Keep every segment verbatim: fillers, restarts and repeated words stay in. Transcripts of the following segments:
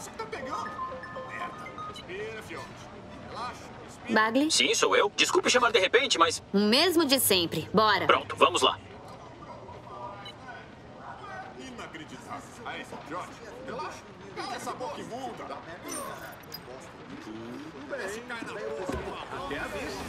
Bagley? Sim, sou eu. Desculpe chamar de repente, mas... O mesmo de sempre. Bora. Pronto, vamos lá. Inacreditável. Aí, George, relaxa. Cala essa boca imunda. Tudo bem. Se cai na boca. Até a vista.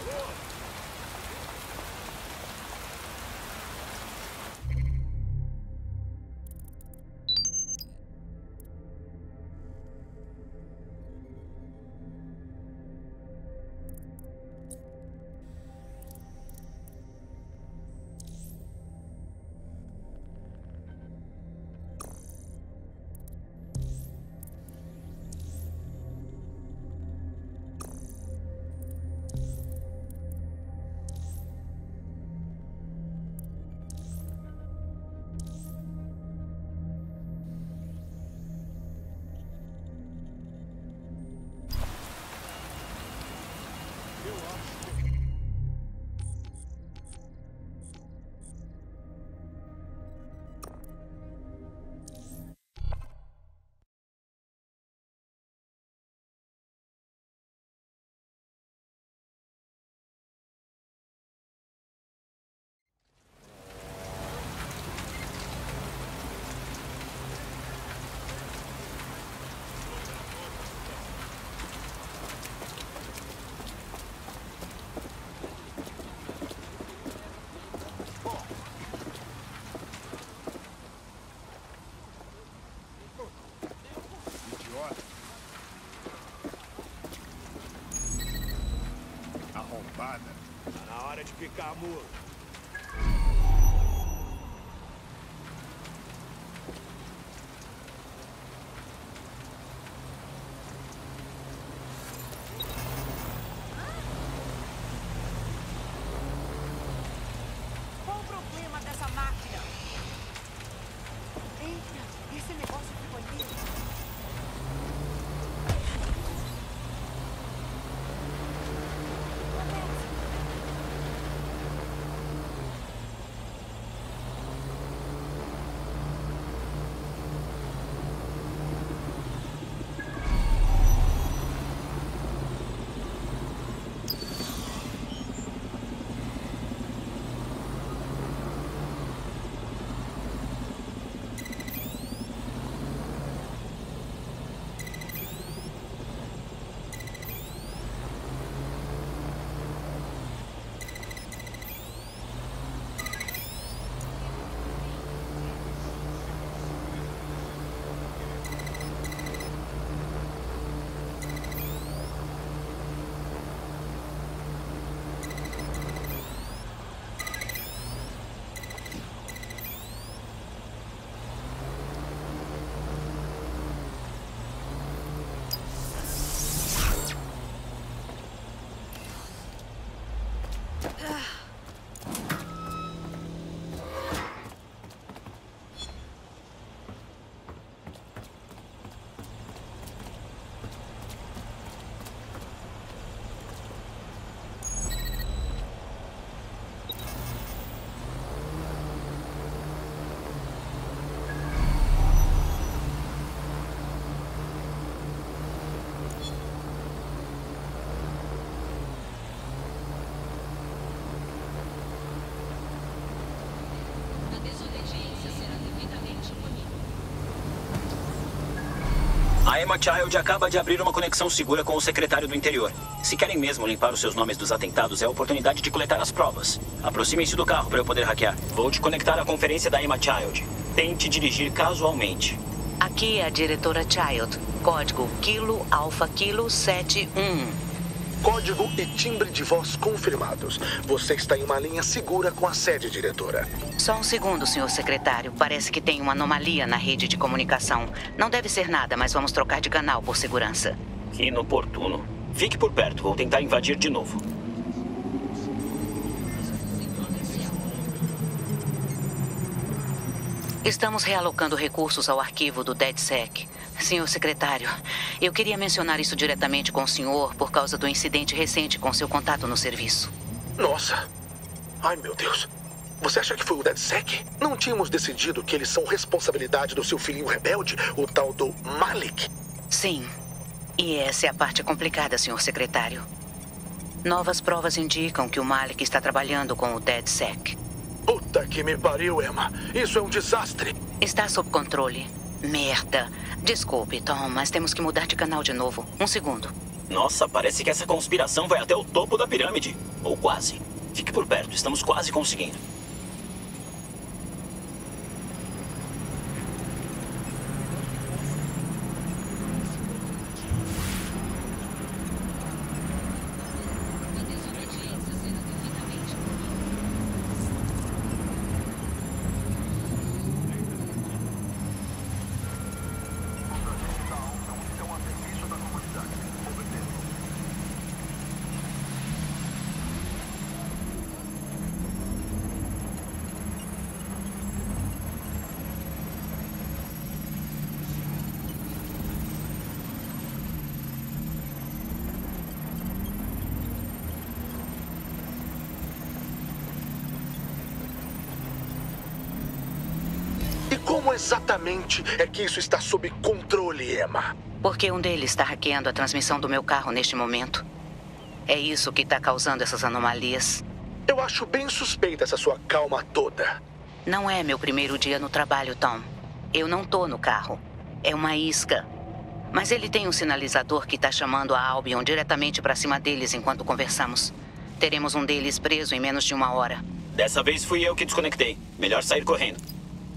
Tá na hora de picar muro. Qual o problema dessa máquina? Eita, esse negócio ficou inteiro. A Emma Child acaba de abrir uma conexão segura com o secretário do Interior. Se querem mesmo limpar os seus nomes dos atentados, é a oportunidade de coletar as provas. Aproximem-se do carro para eu poder hackear. Vou te conectar à conferência da Emma Child. Tente dirigir casualmente. Aqui é a diretora Child. Código Kilo Alpha Kilo sete um. Código e timbre de voz confirmados. Você está em uma linha segura com a sede, diretora. Só um segundo, senhor secretário. Parece que tem uma anomalia na rede de comunicação. Não deve ser nada, mas vamos trocar de canal por segurança. Que inoportuno. Fique por perto, vou tentar invadir de novo. Estamos realocando recursos ao arquivo do DedSec. Senhor secretário, eu queria mencionar isso diretamente com o senhor por causa do incidente recente com seu contato no serviço. Nossa! Ai, meu Deus! Você acha que foi o DedSec? Não tínhamos decidido que eles são responsabilidade do seu filhinho rebelde, o tal do Malik? Sim. E essa é a parte complicada, senhor secretário. Novas provas indicam que o Malik está trabalhando com o DedSec. Puta que me pariu, Emma. Isso é um desastre. Está sob controle. Merda. Desculpe, Tom, mas temos que mudar de canal de novo. Um segundo. Nossa, parece que essa conspiração vai até o topo da pirâmide. Ou quase. Fique por perto, estamos quase conseguindo. Como exatamente é que isso está sob controle, Emma? Porque um deles está hackeando a transmissão do meu carro neste momento. É isso que está causando essas anomalias. Eu acho bem suspeita essa sua calma toda. Não é meu primeiro dia no trabalho, Tom. Eu não tô no carro. É uma isca. Mas ele tem um sinalizador que está chamando a Albion diretamente para cima deles enquanto conversamos. Teremos um deles preso em menos de uma hora. Dessa vez fui eu que desconectei. Melhor sair correndo.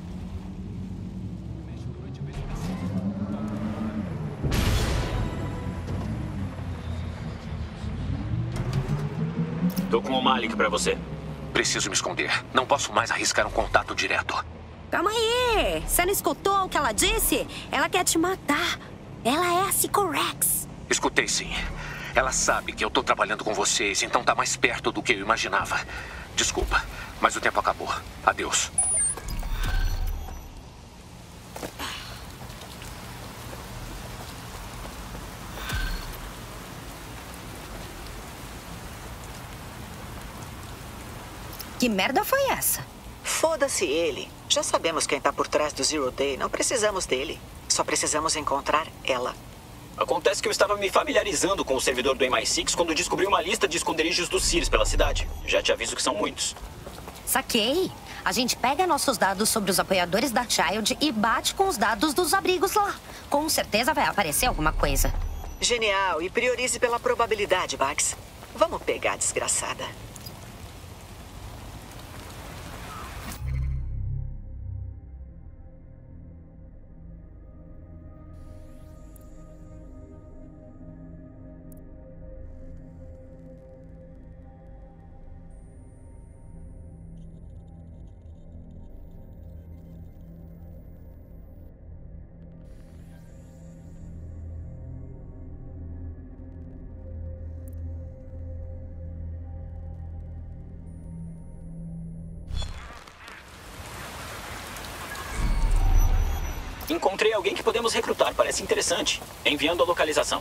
Tô com o Malik pra você. Preciso me esconder. Não posso mais arriscar um contato direto. Calma aí. Você não escutou o que ela disse? Ela quer te matar. Ela é a Sycorax. Escutei, sim. Ela sabe que eu tô trabalhando com vocês, então tá mais perto do que eu imaginava. Desculpa, mas o tempo acabou. Adeus. Que merda foi essa? Foda-se ele. Já sabemos quem tá por trás do Zero Day. Não precisamos dele. Só precisamos encontrar ela. Acontece que eu estava me familiarizando com o servidor do M I seis quando descobri uma lista de esconderijos dos Sears pela cidade. Já te aviso que são muitos. Saquei. A gente pega nossos dados sobre os apoiadores da Child e bate com os dados dos abrigos lá. Com certeza vai aparecer alguma coisa. Genial. E priorize pela probabilidade, Bugs. Vamos pegar a desgraçada. Encontrei alguém que podemos recrutar, parece interessante. Enviando a localização.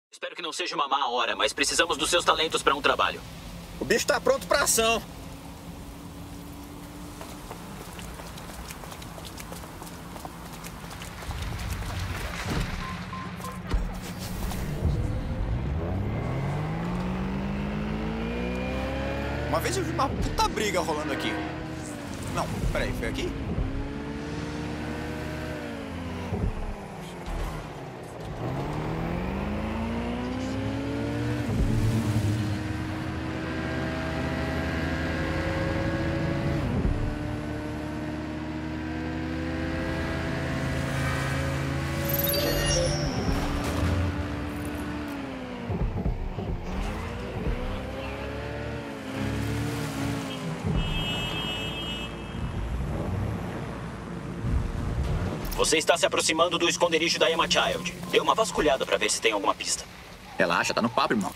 Espero que não seja uma má hora, mas precisamos dos seus talentos para um trabalho. O bicho tá pronto pra ação. Uma vez eu vi uma puta briga rolando aqui. Não, peraí, foi aqui? Você está se aproximando do esconderijo da Emma Child. Dê uma vasculhada para ver se tem alguma pista. Relaxa, tá no papo, irmão.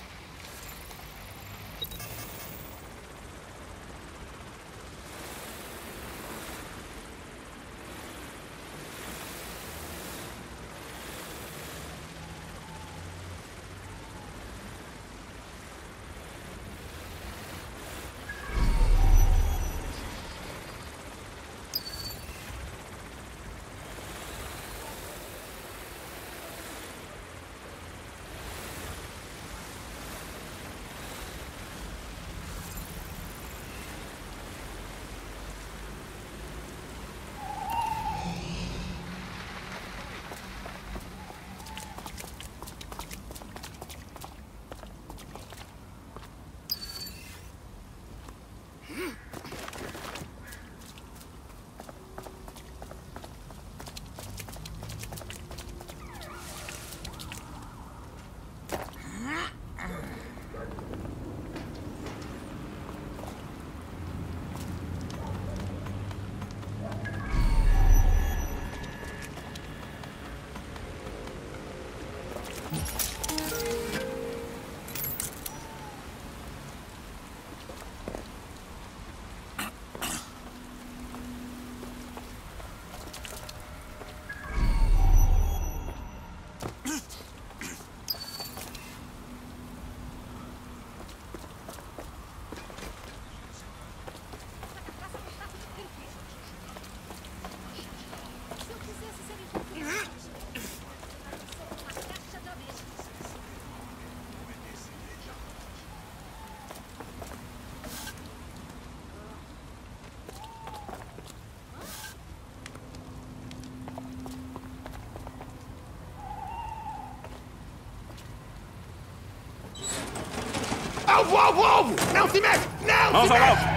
Alvo, alvo, alvo! Não se mexe! Não Mãos se ao mexe! alvo!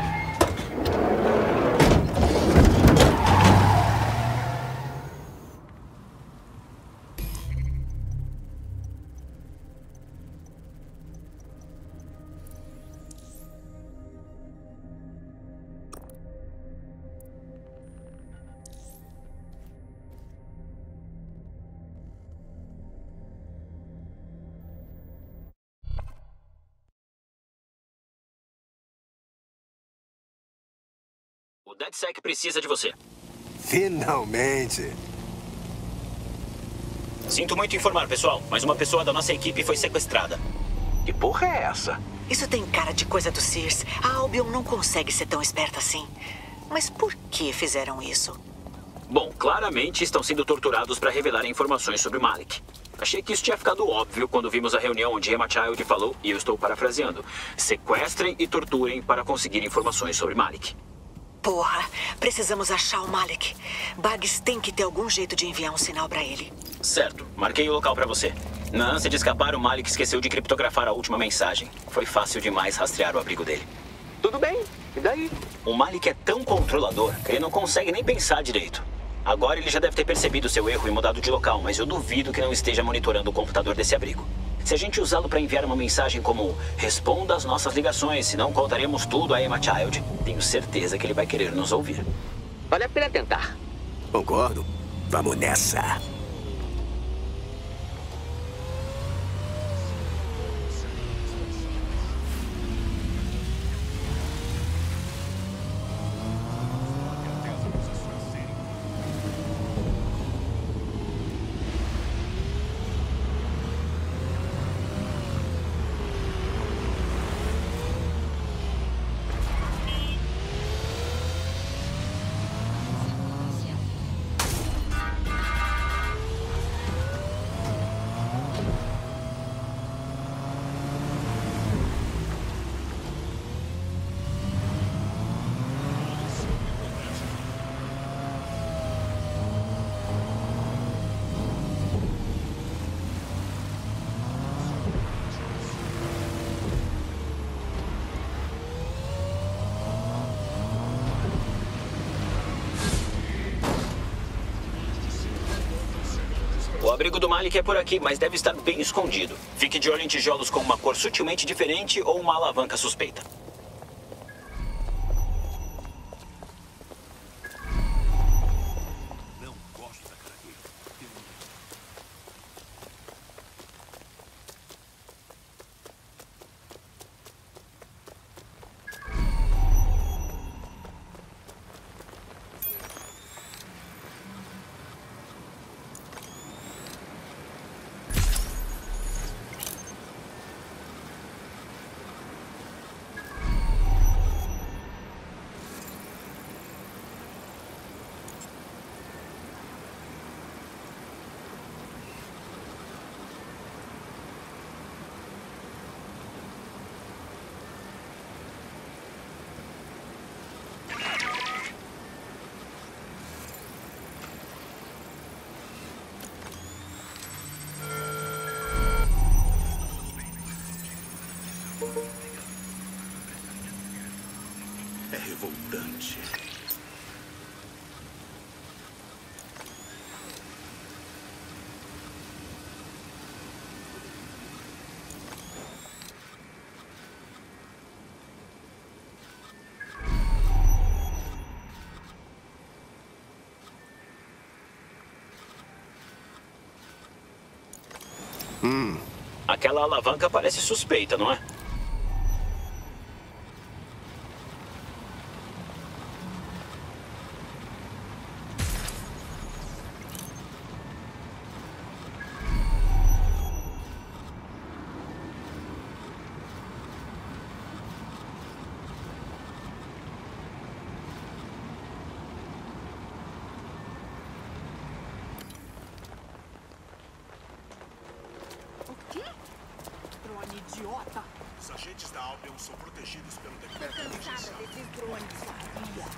O DedSec precisa de você. Finalmente. Sinto muito informar, pessoal, mas uma pessoa da nossa equipe foi sequestrada. Que porra é essa? Isso tem cara de coisa do Sears. A Albion não consegue ser tão esperta assim. Mas por que fizeram isso? Bom, claramente estão sendo torturados para revelar informações sobre Malik. Achei que isso tinha ficado óbvio quando vimos a reunião onde Emma Child falou, e eu estou parafraseando, sequestrem e torturem para conseguir informações sobre Malik. Porra, precisamos achar o Malik. Bugs tem que ter algum jeito de enviar um sinal para ele. Certo, marquei o local para você. Na ânsia de escapar, o Malik esqueceu de criptografar a última mensagem. Foi fácil demais rastrear o abrigo dele. Tudo bem, e daí? O Malik é tão controlador que ele não consegue nem pensar direito. Agora ele já deve ter percebido seu erro e mudado de local, mas eu duvido que não esteja monitorando o computador desse abrigo. Se a gente usá-lo para enviar uma mensagem como responda às nossas ligações, senão contaremos tudo a Emma Child, tenho certeza que ele vai querer nos ouvir. Vale a pena tentar. Concordo. Vamos nessa. O abrigo do Malik é por aqui, mas deve estar bem escondido. Fique de olho em tijolos com uma cor sutilmente diferente ou uma alavanca suspeita. É revoltante. Hum. Aquela alavanca parece suspeita, não é? Idiota! Os agentes da Albion são protegidos pelo Tô decreto de cansada extinção. desses drones, sabia?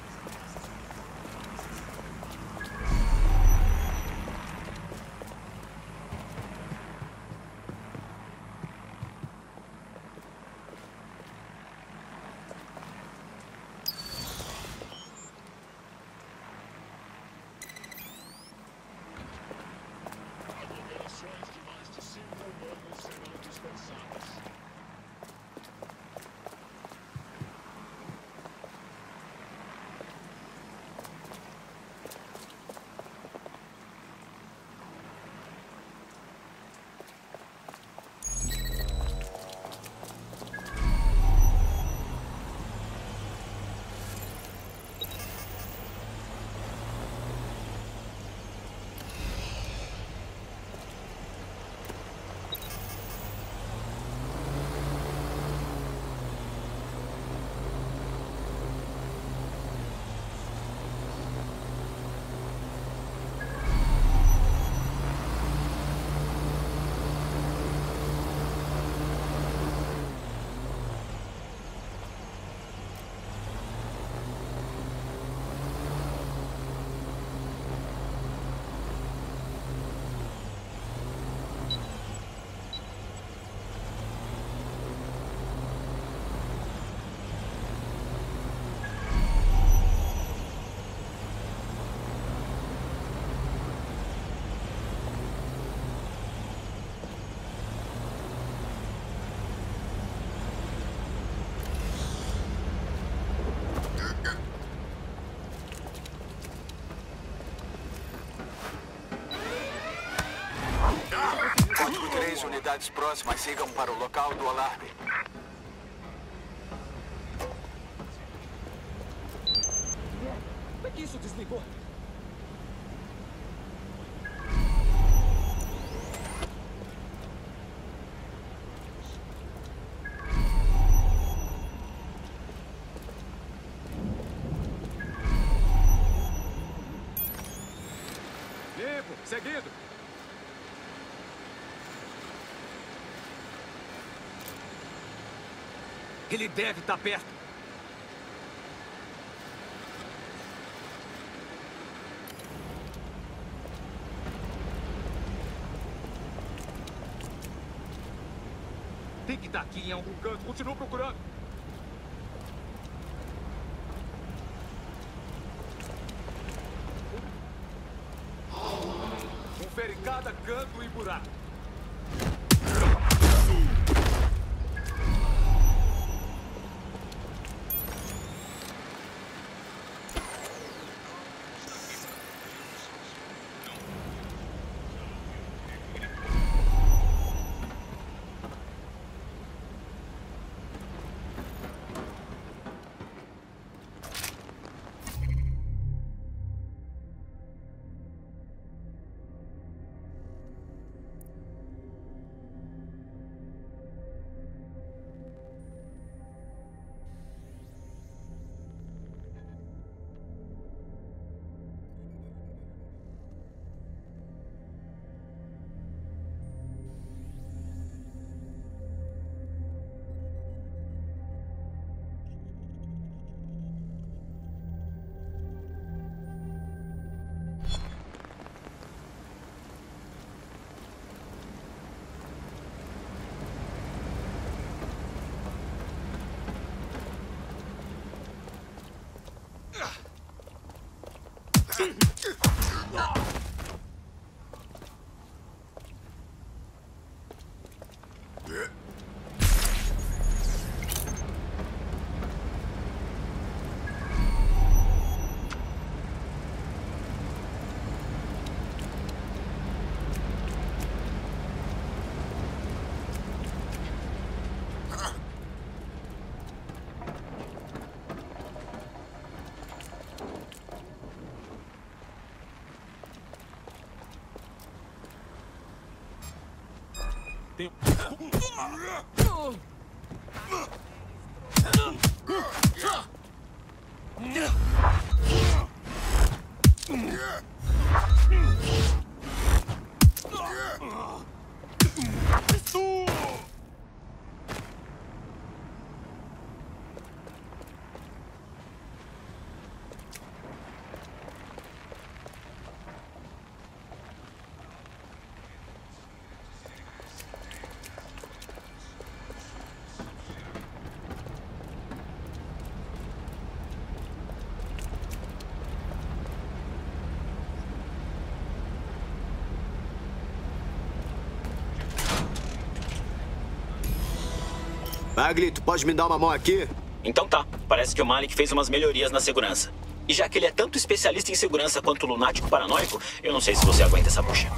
Código três, unidades próximas sigam para o local do alarme. Como é que isso desligou? Limpo, seguido. Ele deve estar perto. Tem que estar aqui em algum canto. Continuo procurando. confere cada canto e buraco. Tem... Bagley, tu pode me dar uma mão aqui? Então tá. Parece que o Malik fez umas melhorias na segurança. E já que ele é tanto especialista em segurança quanto lunático paranoico, eu não sei se você aguenta essa bucha.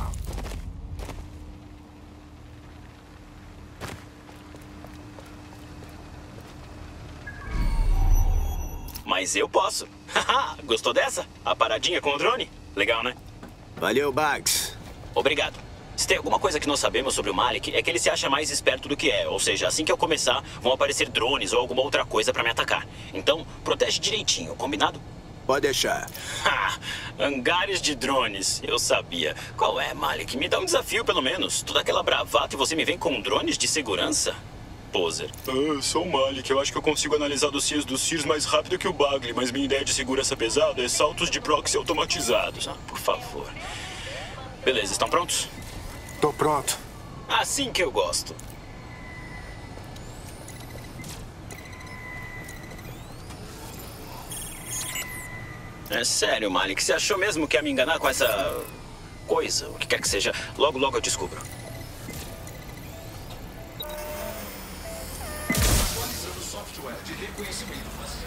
Mas eu posso. Gostou dessa? A paradinha com o drone? Legal, né? Valeu, Bugs. Obrigado. Se tem alguma coisa que nós sabemos sobre o Malik, é que ele se acha mais esperto do que é. Ou seja, assim que eu começar, vão aparecer drones ou alguma outra coisa pra me atacar. Então, protege direitinho, combinado? Pode deixar. Ha! Hangares de drones. Eu sabia. Qual é, Malik? Me dá um desafio, pelo menos. Toda aquela bravata e você me vem com drones de segurança? Poser. Ah, sou o Malik. Eu acho que eu consigo analisar dossiês dos C I Rs mais rápido que o Bagley, mas minha ideia de segurança pesada é saltos de proxy automatizados. Ah, por favor. Beleza, estão prontos? Tô pronto. Assim que eu gosto. É sério, Malik. Você achou mesmo que ia me enganar com essa... coisa, o que quer que seja? Logo, logo eu descubro. Atualizando software de reconhecimento facial.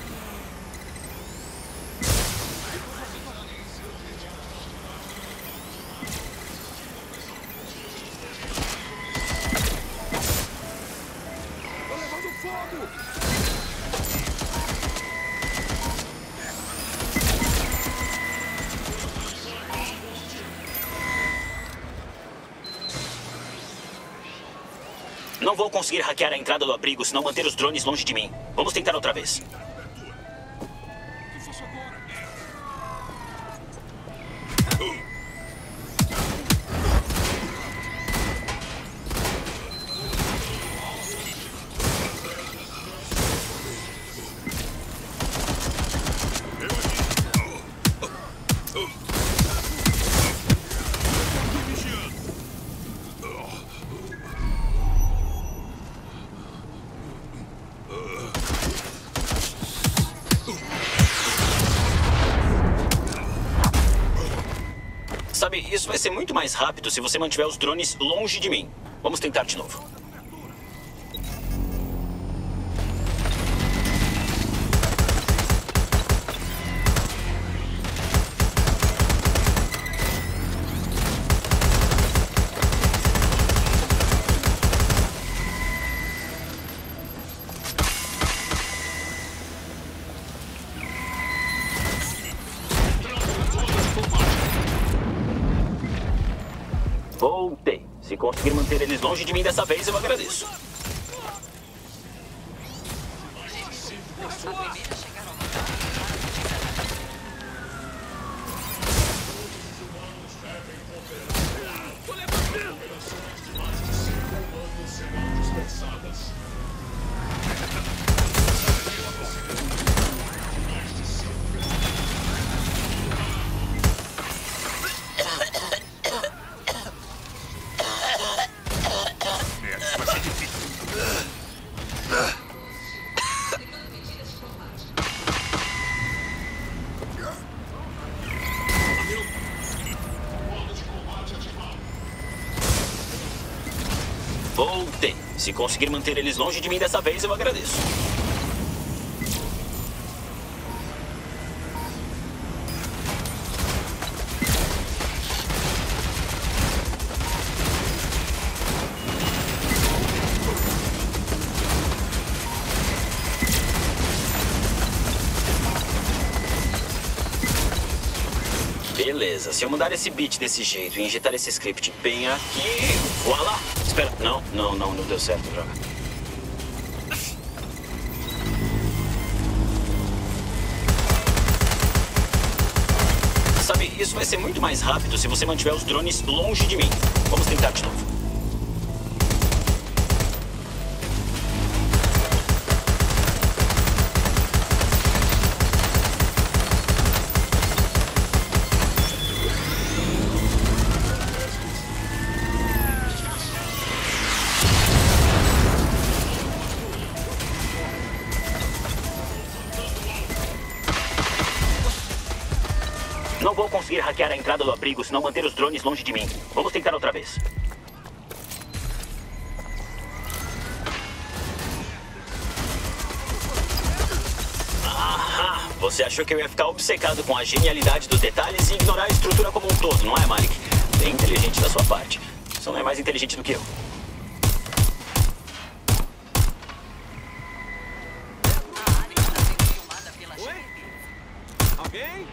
Não vou conseguir hackear a entrada do abrigo se não manter os drones longe de mim. Vamos tentar outra vez. Sabe, isso vai ser muito mais rápido se você mantiver os drones longe de mim. Vamos tentar de novo. Voltei. Se conseguir manter eles longe de mim dessa vez, eu agradeço. Voltei. Se conseguir manter eles longe de mim dessa vez, eu agradeço. Beleza, se eu mudar esse bit desse jeito e injetar esse script bem aqui... Voilá! Espera, não, não, não, não deu certo, droga. Sabe, isso vai ser muito mais rápido se você mantiver os drones longe de mim. Vamos tentar de novo. Não vou conseguir hackear a entrada do abrigo se não manter os drones longe de mim. Vamos tentar outra vez. Ahá! Você achou que eu ia ficar obcecado com a genialidade dos detalhes e ignorar a estrutura como um todo, não é, Malik? Bem inteligente da sua parte. Só não é mais inteligente do que eu. Alguém?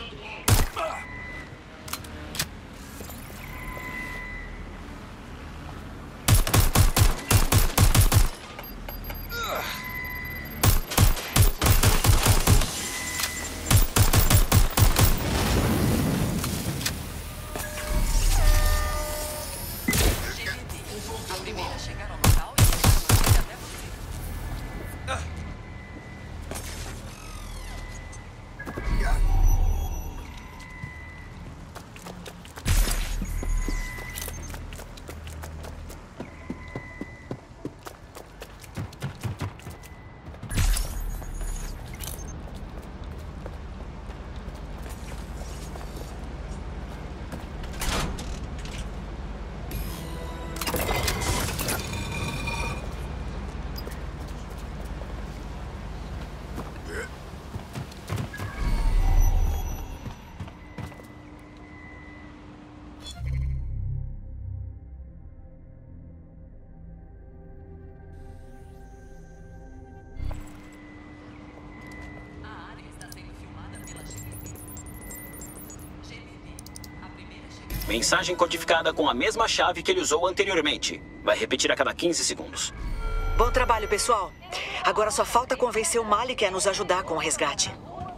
Mensagem codificada com a mesma chave que ele usou anteriormente. Vai repetir a cada quinze segundos. Bom trabalho, pessoal. Agora só falta convencer o Malik a nos ajudar com o resgate.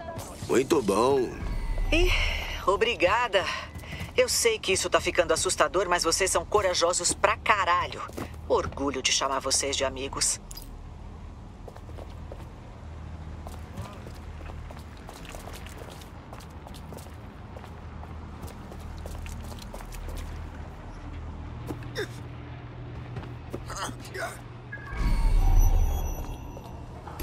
Muito bom. Ih, obrigada. Eu sei que isso tá ficando assustador, mas vocês são corajosos pra caralho. Orgulho de chamar vocês de amigos.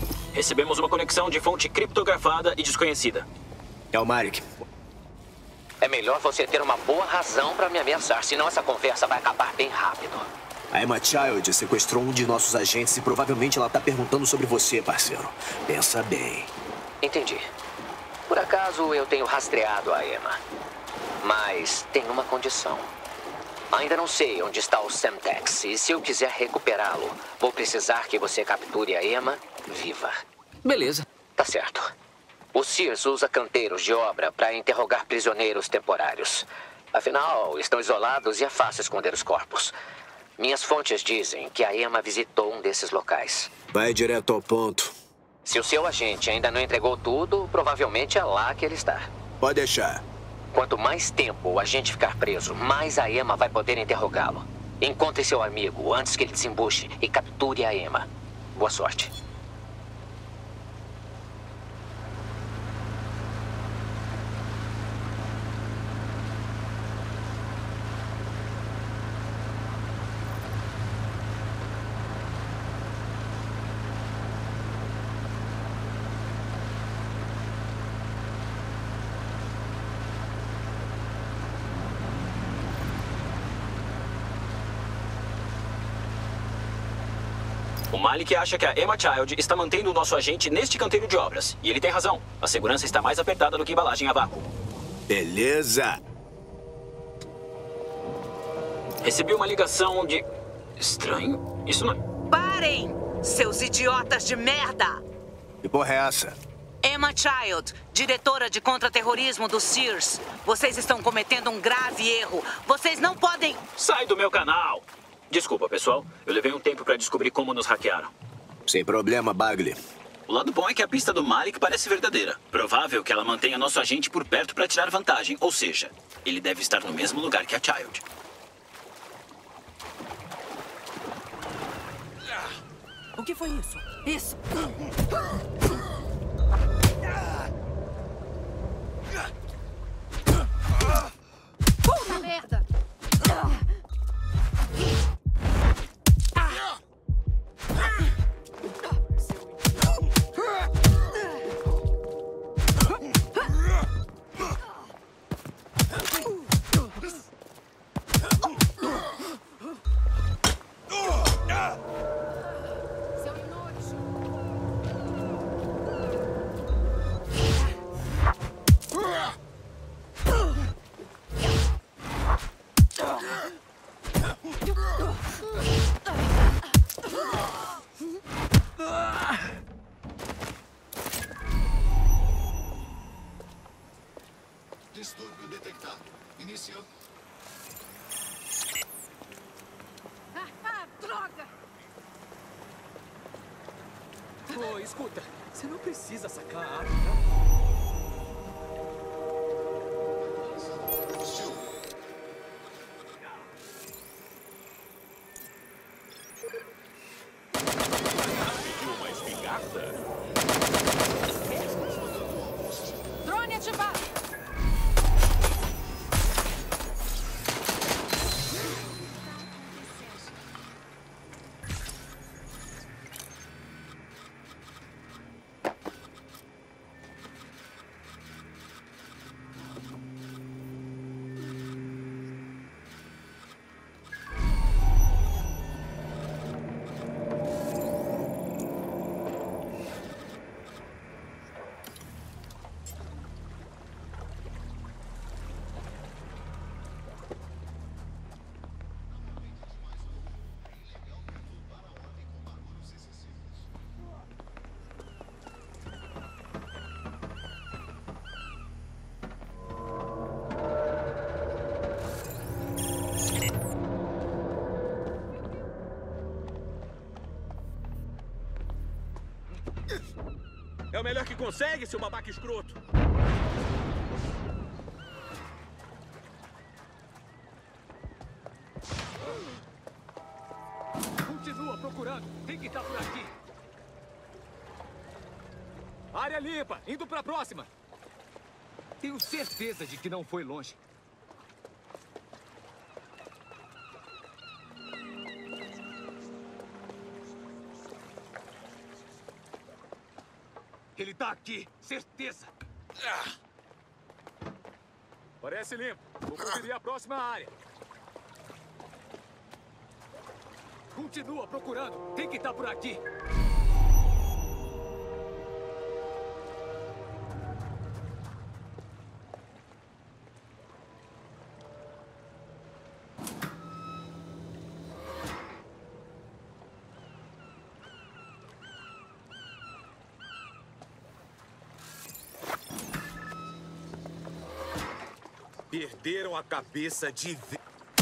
Recebemos uma conexão de fonte criptografada e desconhecida. É o Malik. É melhor você ter uma boa razão para me ameaçar, senão essa conversa vai acabar bem rápido. A Emma Child sequestrou um de nossos agentes e provavelmente ela tá perguntando sobre você, parceiro. Pensa bem. Entendi. Por acaso eu tenho rastreado a Emma. Mas tem uma condição. Ainda não sei onde está o Semtex, e se eu quiser recuperá-lo, vou precisar que você capture a Emma viva. Beleza. Tá certo. O Sears usa canteiros de obra para interrogar prisioneiros temporários. Afinal, estão isolados e é fácil esconder os corpos. Minhas fontes dizem que a Emma visitou um desses locais. Vai direto ao ponto. Se o seu agente ainda não entregou tudo, provavelmente é lá que ele está. Pode deixar. Quanto mais tempo o agente ficar preso, mais a Emma vai poder interrogá-lo. Encontre seu amigo antes que ele desembuche e capture a Emma. Boa sorte. O Malik acha que a Emma Child está mantendo o nosso agente neste canteiro de obras. E ele tem razão. A segurança está mais apertada do que embalagem a vácuo. Beleza. Recebi uma ligação de... Estranho. Isso não é... Parem, seus idiotas de merda! Que porra é essa? Emma Child, diretora de contra-terrorismo do Sears. Vocês estão cometendo um grave erro. Vocês não podem... Sai do meu canal! Desculpa, pessoal. Eu levei um tempo para descobrir como nos hackearam. Sem problema, Bagley. O lado bom é que a pista do Malik parece verdadeira. Provável que ela mantenha nosso agente por perto para tirar vantagem. Ou seja, ele deve estar no mesmo lugar que a Child. O que foi isso? Isso! Puta merda! Distúrbio detectado. Iniciando. Ah, ah, droga! Ô, escuta. Você não precisa sacar a arma, não. Uma espingarda? Drone ativado! É o melhor que consegue, seu babaca escroto. Continua procurando. Tem que estar por aqui. Área limpa. Indo pra próxima. Tenho certeza de que não foi longe. Ele tá aqui, certeza. Parece limpo. Vou conferir a próxima área. Continua procurando. Tem que estar por aqui. Perderam a cabeça de vez.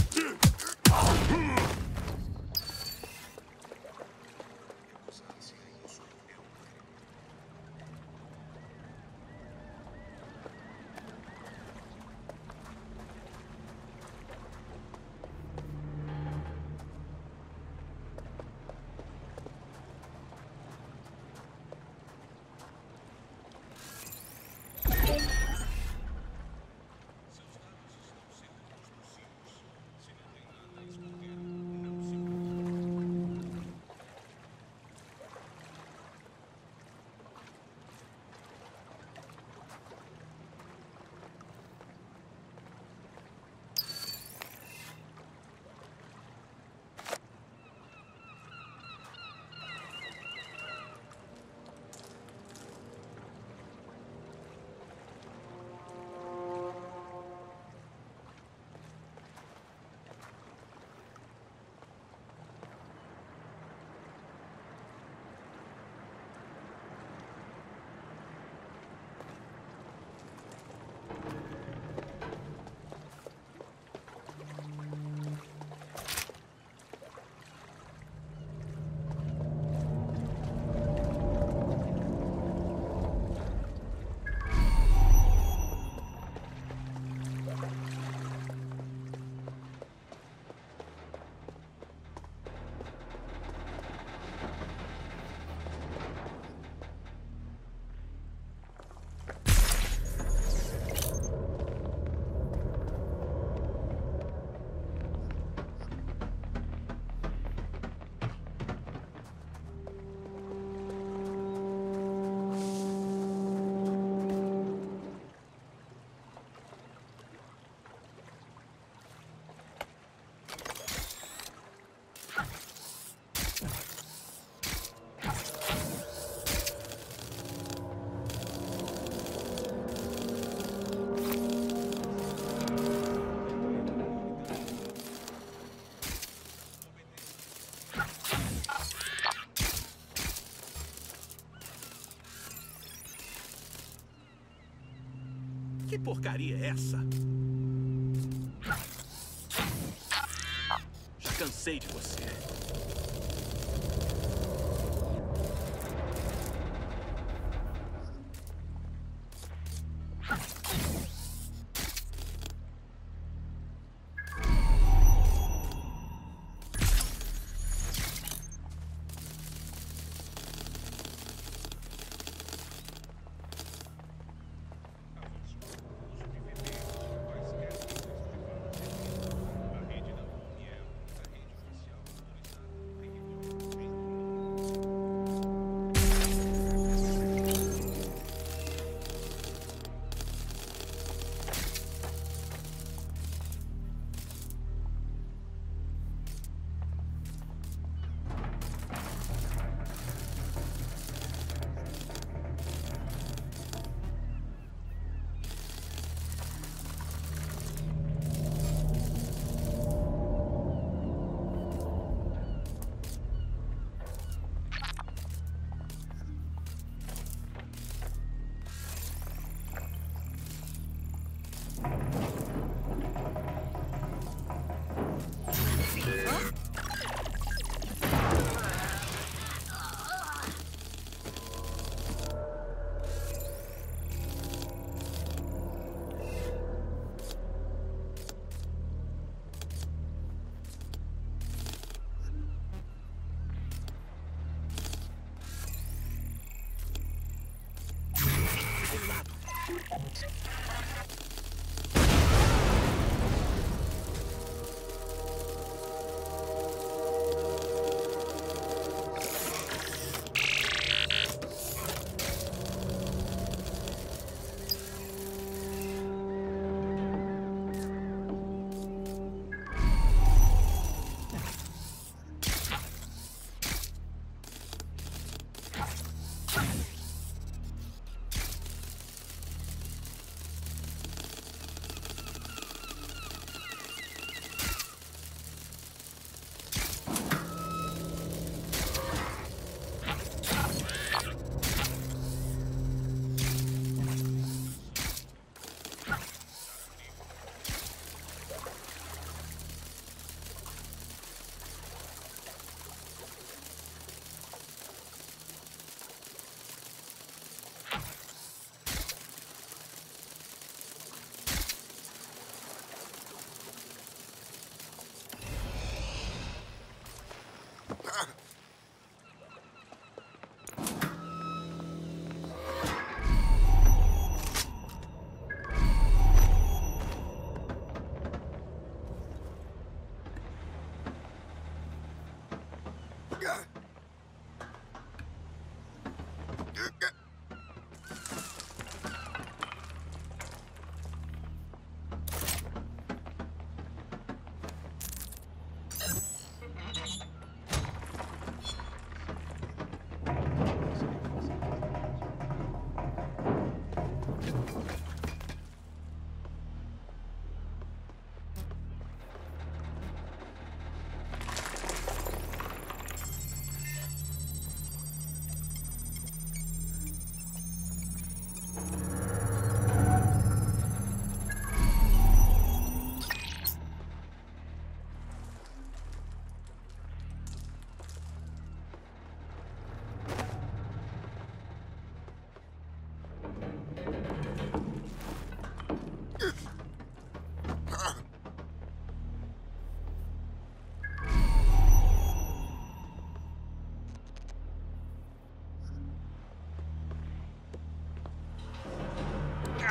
Que porcaria é essa? Já cansei de você.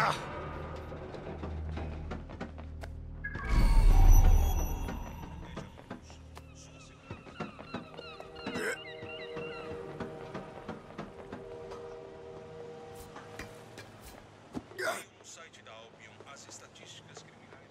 No site da Albion, as estatísticas criminais.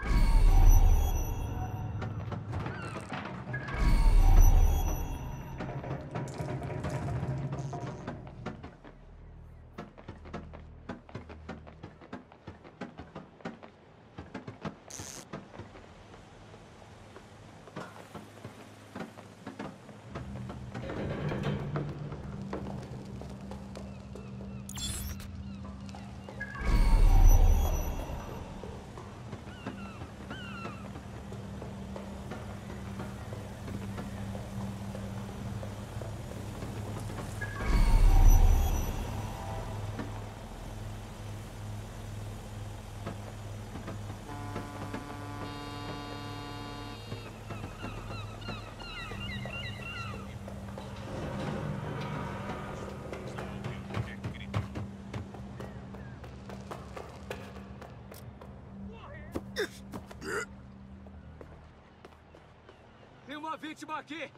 Tem uma vítima aqui!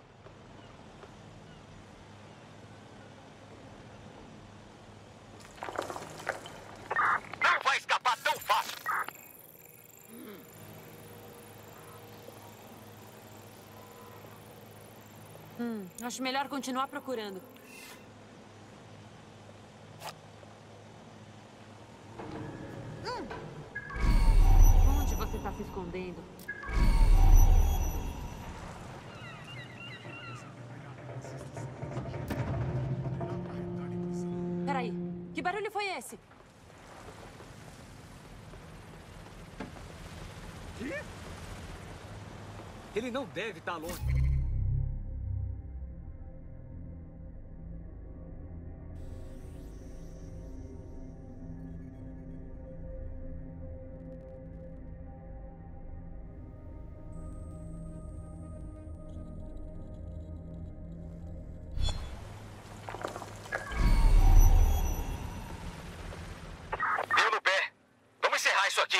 Não vai escapar tão fácil! Hum, acho melhor continuar procurando. Hum. Onde você está se escondendo? Peraí, que barulho foi esse? Que? Ele não deve estar longe. Isso aqui.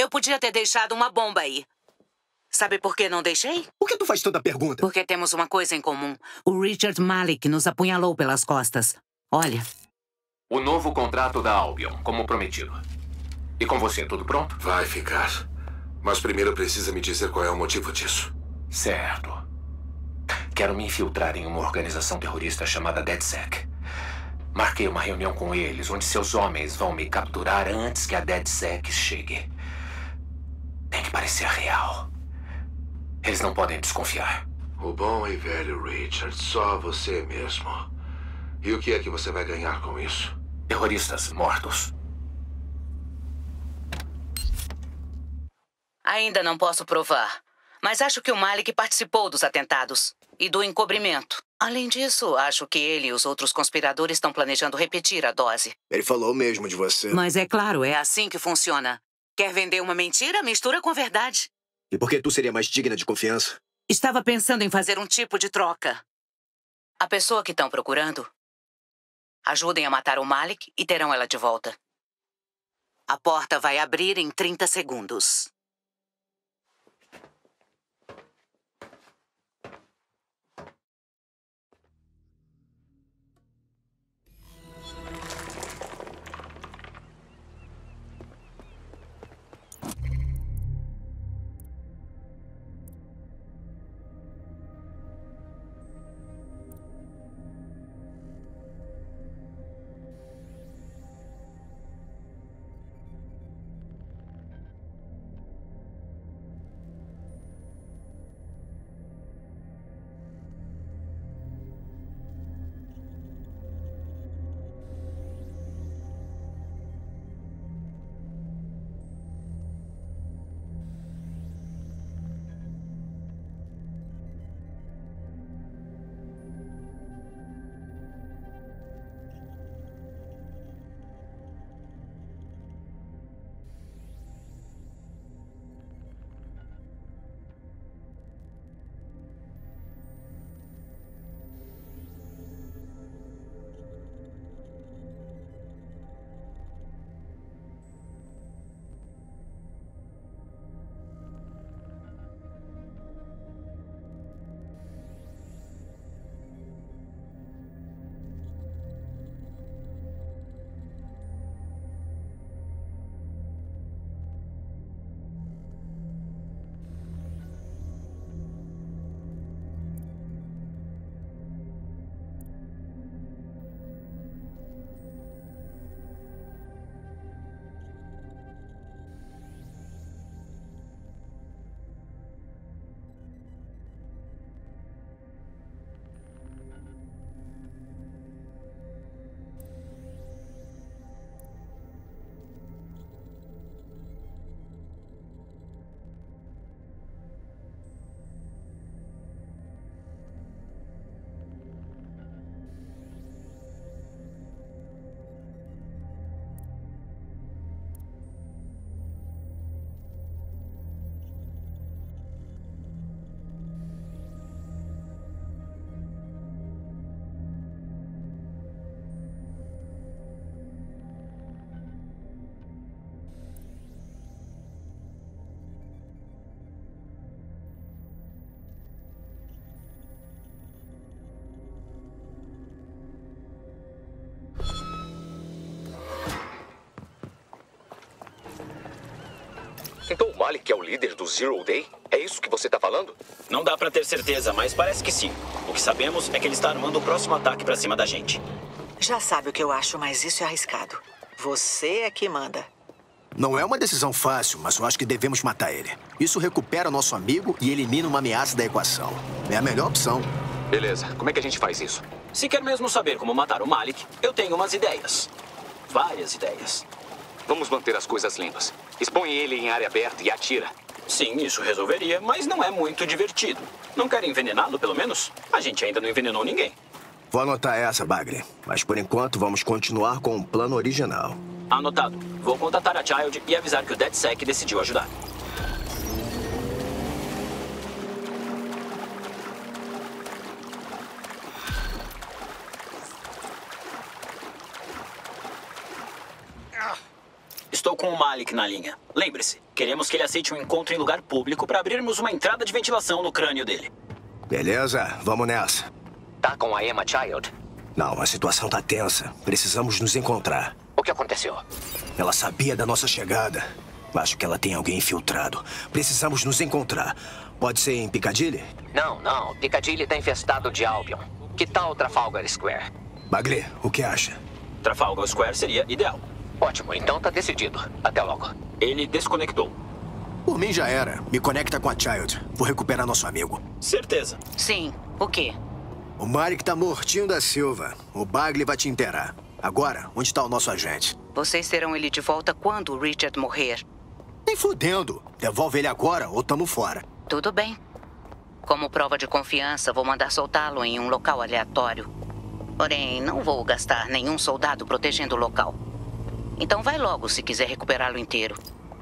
Eu podia ter deixado uma bomba aí. Sabe por que não deixei? Por que tu faz tanta pergunta? Porque temos uma coisa em comum. O Richard Malik nos apunhalou pelas costas. Olha. O novo contrato da Albion, como prometido. E com você, tudo pronto? Vai ficar. Mas primeiro precisa me dizer qual é o motivo disso. Certo. Quero me infiltrar em uma organização terrorista chamada DedSec. Marquei uma reunião com eles, onde seus homens vão me capturar antes que a DedSec chegue. Tem que parecer real. Eles não podem desconfiar. O bom e velho Richard, só você mesmo. E o que é que você vai ganhar com isso? Terroristas mortos. Ainda não posso provar, mas acho que o Malik participou dos atentados e do encobrimento. Além disso, acho que ele e os outros conspiradores estão planejando repetir a dose. Ele falou mesmo de você. Mas é claro, é assim que funciona. Quer vender uma mentira? Mistura com verdade. E por que tu seria mais digna de confiança? Estava pensando em fazer um tipo de troca. A pessoa que estão procurando, ajudem a matar o Malik e terão ela de volta. A porta vai abrir em trinta segundos. Então o Malik é o líder do Zero Day? É isso que você tá falando? Não dá pra ter certeza, mas parece que sim. O que sabemos é que ele está armando o próximo ataque pra cima da gente. Já sabe o que eu acho, mas isso é arriscado. Você é que manda. Não é uma decisão fácil, mas eu acho que devemos matar ele. Isso recupera nosso amigo e elimina uma ameaça da equação. É a melhor opção. Beleza, como é que a gente faz isso? Se quer mesmo saber como matar o Malik, eu tenho umas ideias. Várias ideias. Vamos manter as coisas limpas. Expõe ele em área aberta e atira. Sim, isso resolveria, mas não é muito divertido. Não querem envenená-lo, pelo menos? A gente ainda não envenenou ninguém. Vou anotar essa, Bagley. Mas por enquanto vamos continuar com o plano original. Anotado. Vou contatar a Child e avisar que o DedSec decidiu ajudar. Estou com o Malik na linha. Lembre-se, queremos que ele aceite um encontro em lugar público para abrirmos uma entrada de ventilação no crânio dele. Beleza, vamos nessa. Tá com a Emma Child? Não, a situação tá tensa. Precisamos nos encontrar. O que aconteceu? Ela sabia da nossa chegada. Acho que ela tem alguém infiltrado. Precisamos nos encontrar. Pode ser em Piccadilly? Não, não. Piccadilly tá infestado de Albion. Que tal Trafalgar Square? Bagley, o que acha? Trafalgar Square seria ideal. Ótimo, então tá decidido. Até logo. Ele desconectou. Por mim já era. Me conecta com a Child. Vou recuperar nosso amigo. Certeza. Sim. O quê? O Malik tá mortinho da Silva. O Bagley vai te inteirar. Agora, onde tá o nosso agente? Vocês terão ele de volta quando o Richard morrer. Nem fudendo. Devolve ele agora ou tamo fora. Tudo bem. Como prova de confiança, vou mandar soltá-lo em um local aleatório. Porém, não vou gastar nenhum soldado protegendo o local. Então vai logo se quiser recuperá-lo inteiro.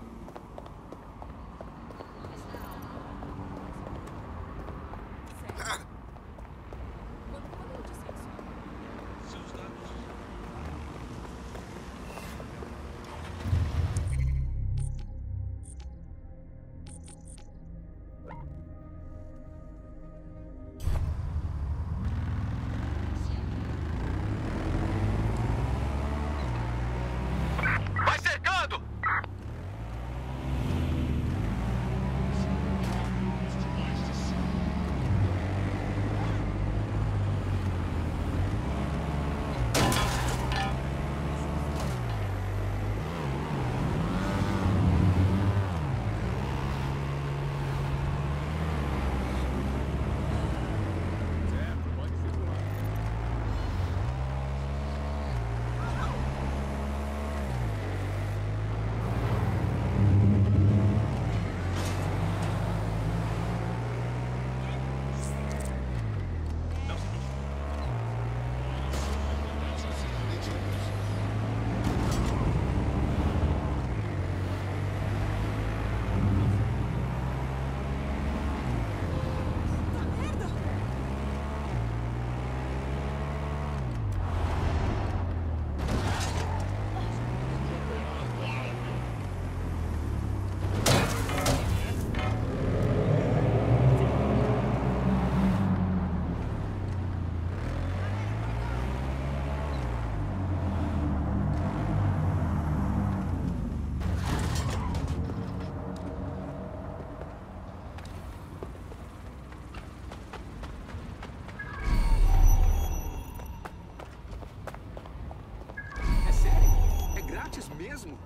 Mesmo?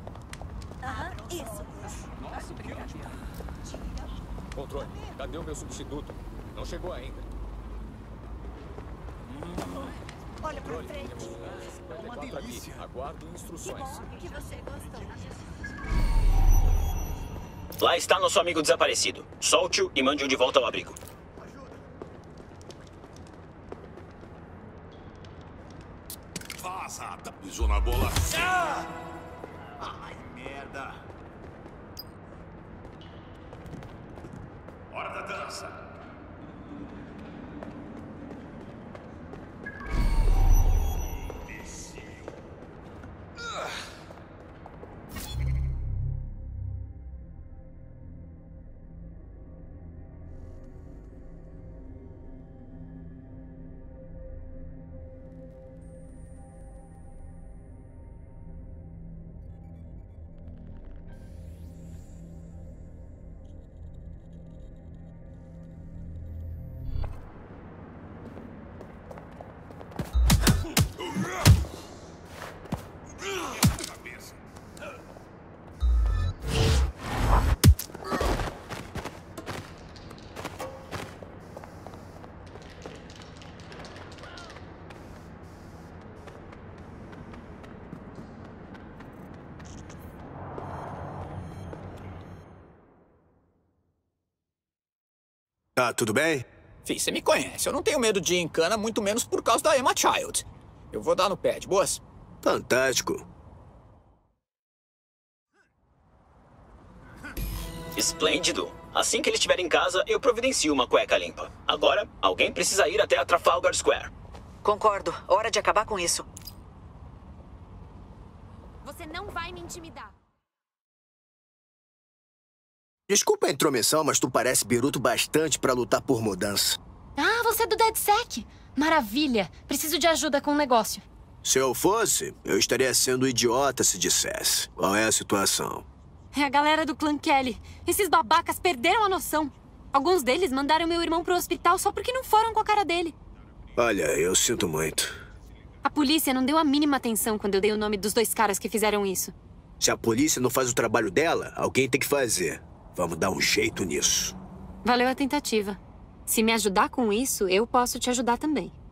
Aham, isso. Nossa, que ótimo. Controle, cadê o meu substituto? Não chegou ainda. Olha pra frente. Uma delícia. Aguardo instruções. Que você gostou. Lá está nosso amigo desaparecido. Solte-o e mande-o de volta ao abrigo. Vaza, pisou na bola. Ah! Ai, merda. Hora da dança. Tá tudo bem? Fih, você me conhece. Eu não tenho medo de encana, muito menos por causa da Emma Child. Eu vou dar no pé, de boas? Fantástico. Esplêndido. Assim que ele estiver em casa, eu providencio uma cueca limpa. Agora, alguém precisa ir até a Trafalgar Square. Concordo. Hora de acabar com isso. Você não vai me intimidar. Desculpa a intromissão, mas tu parece biruto bastante pra lutar por mudança. Ah, você é do DedSec. Maravilha. Preciso de ajuda com um negócio. Se eu fosse, eu estaria sendo idiota se dissesse. Qual é a situação? É a galera do clã Kelly. Esses babacas perderam a noção. Alguns deles mandaram meu irmão pro hospital só porque não foram com a cara dele. Olha, eu sinto muito. A polícia não deu a mínima atenção quando eu dei o nome dos dois caras que fizeram isso. Se a polícia não faz o trabalho dela, alguém tem que fazer. Vamos dar um jeito nisso. Valeu a tentativa. Se me ajudar com isso, eu posso te ajudar também.